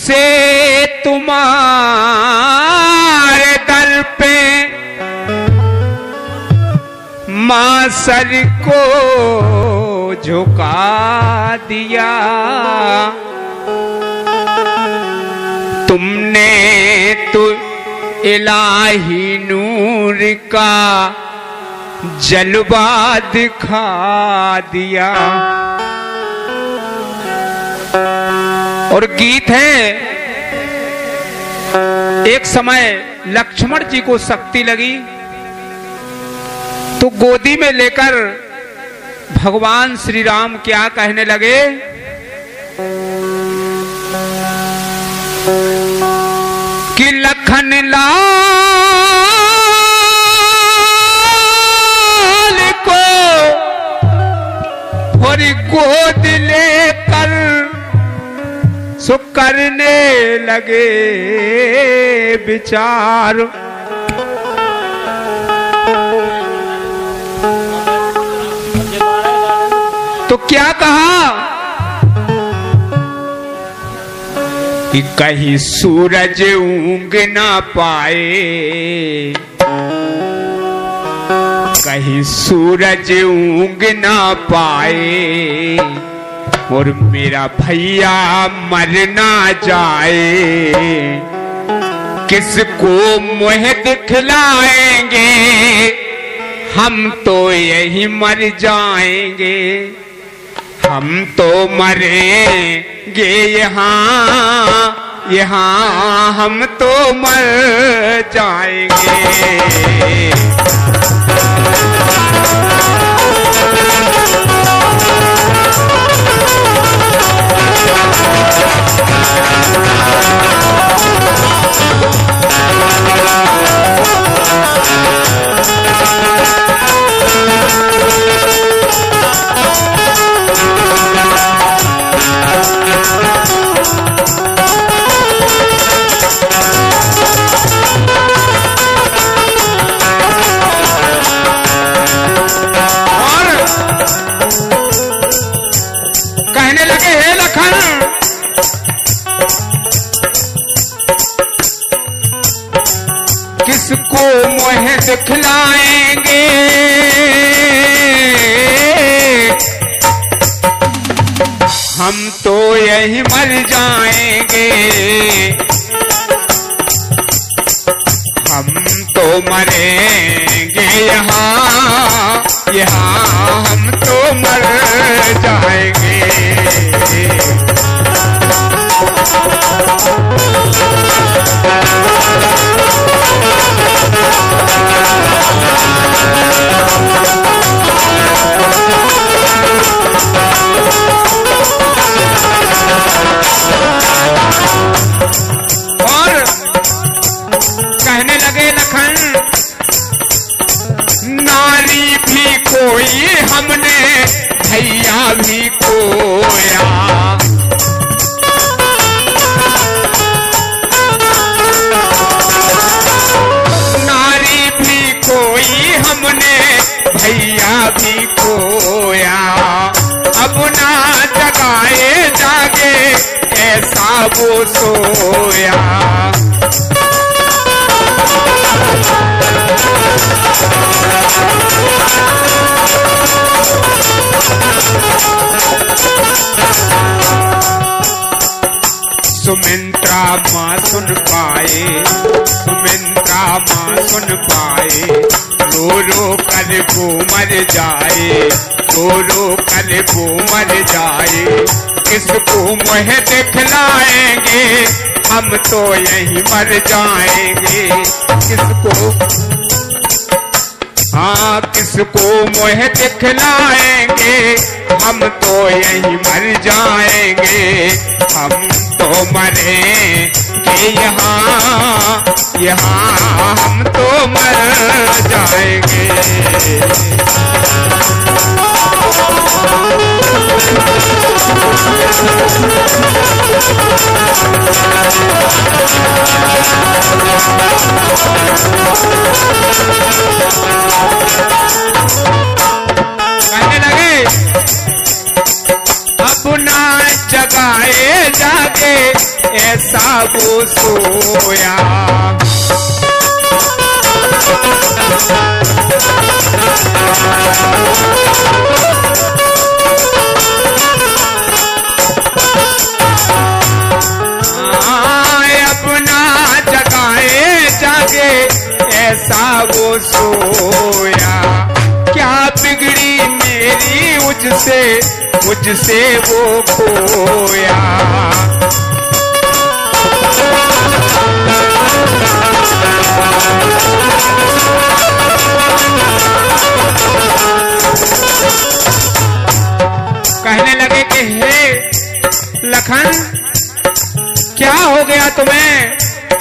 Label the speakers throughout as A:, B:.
A: से तुम्हारे दर पे मां सर को झुका दिया। तुमने तो इलाही नूर का जलवा दिखा दिया। और गीत है, एक समय लक्ष्मण जी को शक्ति लगी तो गोदी में लेकर भगवान श्री राम क्या कहने लगे कि लखन लाल को थोड़ी गोद लेकर सो करने लगे विचार। तो क्या कहा कि कहीं सूरज ऊँग ना पाए, कहीं सूरज ऊँग ना पाए और मेरा भैया मर ना जाए। किसको मुँह दिखलाएंगे, हम तो यही मर जाएंगे। हम तो मरेंगे यहाँ यहाँ, हम तो मर जाएंगे। किसको मुँह दिखलाएंगे, हम तो यही मर जाएंगे। हम तो मरेंगे यहाँ यहाँ, हम तो मर जाएंगे। और कहने लगे लखन, नारी भी कोई हमने भैया भी खोया। नारी भी कोई हमने भैया भी खोया। अब ना जगाए जागे ऐसा वो सोया। सुमित्रा माँ सुन पाए, सुमित्रा माँ सुन पाए, रो रो कर वो मर जाए, रो रो कर वो मर जाए। किसको मुँह दिखलाएंगे, हम तो यही मर जाएंगे। किसको हाँ किसको मुँह दिखलाएंगे, हम तो यही मर जाएंगे। हम तो मरेंगे यहाँ यहाँ, हम तो मर जाएंगे। कहने लगे अब ना जगाए जागे ऐसा वो सोया। अपना जगाए जागे ऐसा वो सोया। क्या बिगड़ी मेरी मुझसे वो खोया। कहने लगे कि हे लखन, क्या हो गया तुम्हें?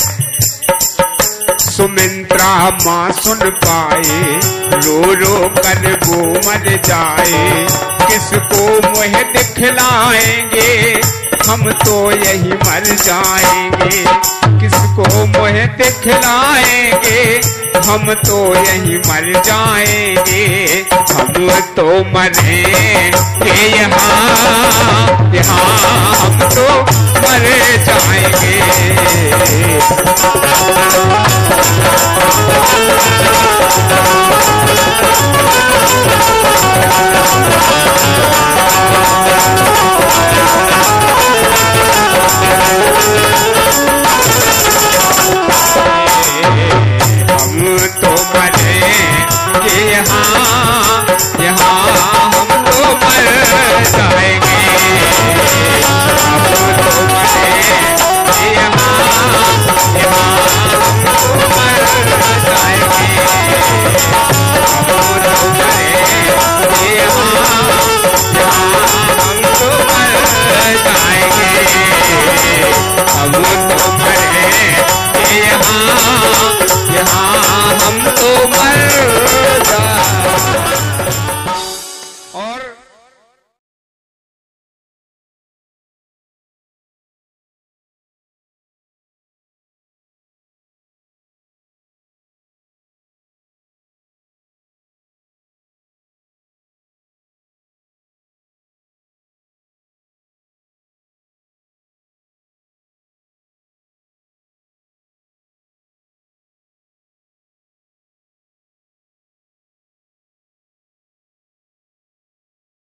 A: सुमित्रा माँ सुन पाए, रो रो कर वो मर जाए। किसको मुँह दिखलाएंगे, हम तो यही मर जाएंगे। किसको मुँह दिखलाएंगे, हम तो यही मर जाएंगे। हम तो मरेंगे यहाँ यहाँ, हम तो मर जाएंगे। हम तो